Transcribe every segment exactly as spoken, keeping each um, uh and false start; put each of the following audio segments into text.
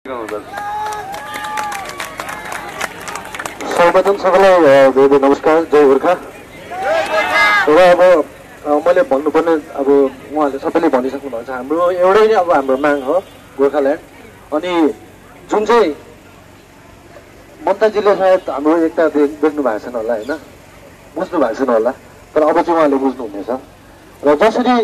सर्वप्रथम सबैलाई धेरै धेरै नमस्कार, जय गोर्खा। र अब मैले भन्नुपर्ने अब उहाँहरूले सबैले भनिसक्नु भएको छ, हाम्रो एउटै नै अब हाम्रो माग हो गोर्खाल्यान्ड। अनि जुन चाहिँ मन्ताजीले सायद हाम्रो एकता देख्नु भएको छैन होला होइन, बुझ्नु भएको छैन होला, तर अब चाहिँ उहाँले बुझ्नुहुनेछ। र जसरी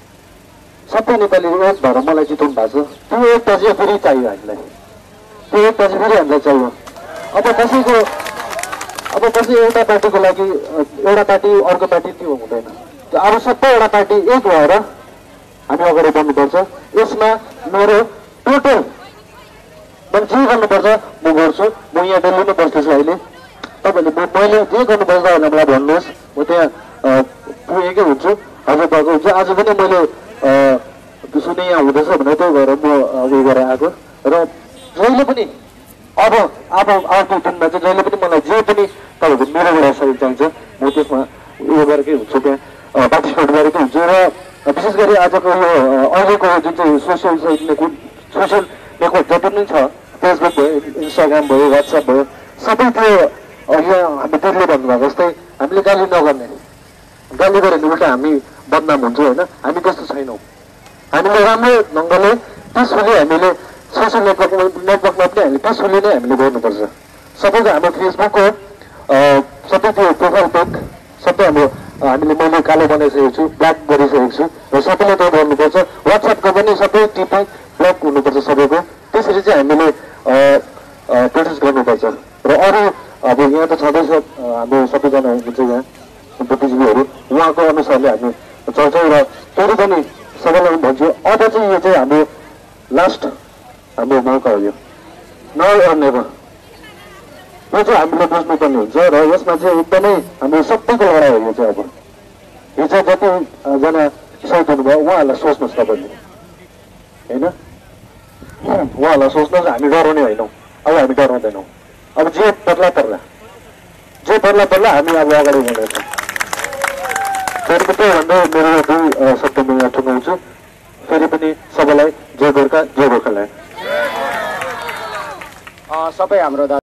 सबै नेपाली एक भएर मलाई जिताउनु भएको छ, त्यो एकता चाहिँ फेरि चाहियो हामीलाई, त्यो एकता चाहिँ फेरि हामीलाई चाहियो। अब कसैको अब कसै एउटा पार्टीको लागि एउटा पार्टी अर्को पार्टी त्यो हुँदैन, अब सबै एउटा पार्टी एक भएर हामी अगाडि बढ्नुपर्छ। यसमा मेरो टोटल मैले जे गर्नुपर्छ म गर्छु। म यहाँ दिल्लीमा बस्दैछु अहिले, तपाईँहरूले मैले जे गर्नुपर्छ तपाईँहरूले मलाई भन्नुहोस्, म त्यहाँ पुगेकै हुन्छु, हजुर भएको हुन्छ। आज पनि मैले सुने यहाँ हुँदैछ भने त्यही भएर म उयो गरेर आएको। र जहिले पनि अब अब अर्को दिनमा चाहिँ जहिले पनि मलाई जे पनि तपाईँहरूको मेरोबाट सहयोग चाहिन्छ म त्यसमा उयो गरेकै हुन्छु, त्यहाँ पार्टिसिपेट गरेकै हुन्छु। र विशेष गरी आजको यो अहिलेको जुन चाहिँ सोसियल नेटवर्क सोसियल नेटवर्क जति पनि छ, फेसबुक भयो, इन्स्टाग्राम भयो, वाट्सएप भयो, सबै त्यो यहाँ हामी दिदीले भन्नुभएको जस्तै हामीले गाली नगर्ने, गाली गऱ्यो भने उल्टा हामी बदनाम हुन्छौँ होइन, हामी त्यस्तो छैनौँ। हामीले राम्रो ढङ्गले पिसफुली हामीले सोसियल नेटवर्क नेटवर्कमा पनि हामीले पिसफुली नै हामीले गर्नुपर्छ। सबैको हाम्रो फेसबुकको सबै त्यो प्रोफाइल पिक सबै हाम्रो हामीले मैले कालो बनाइसकेको छु, ब्ल्याक गरिसकेको छु, र सबैले त्यो गर्नुपर्छ। वाट्सएपको पनि सबै टिपी ब्लक हुनुपर्छ सबैको, त्यसरी चाहिँ हामीले प्रोटेस्ट गर्नुपर्छ। र अरू अब यहाँ त छँदैछ हाम्रो सबैजना हुनुहुन्छ यहाँ बुद्धिजीवीहरू, उहाँको अनुसारले हामी चल्छौँ। र फेरि पनि सबैलाई भन्छु, अब चाहिँ यो चाहिँ हाम्रो लास्ट हाम्रो मौका हो, यो नाउ अर नेभर, यो चाहिँ हामीले बुझ्नुपर्ने हुन्छ। र यसमा चाहिँ एकदमै हाम्रो सबैको लडाइँ हो यो चाहिँ। अब हिजो जतिजना सहिद हुनुभयो उहाँहरूलाई सोच्नुहोस् तपाईँले होइन, उहाँहरूलाई सोच्नुहोस्, हामी डराउने होइनौँ, अब हामी डराउँदैनौँ। अब जे पर्ला पर्ला जे पर्ला पर्ला हामी अब अगाडि बढ्नेछौँ। फेरि पनि त्यही भन्दै मेरो दुई शब्द म यहाँ ठुङ्गाउँछु। फेरि पनि सबैलाई जय गोर्खा, जय गोर्खाल्यान्ड। सबै हाम्रो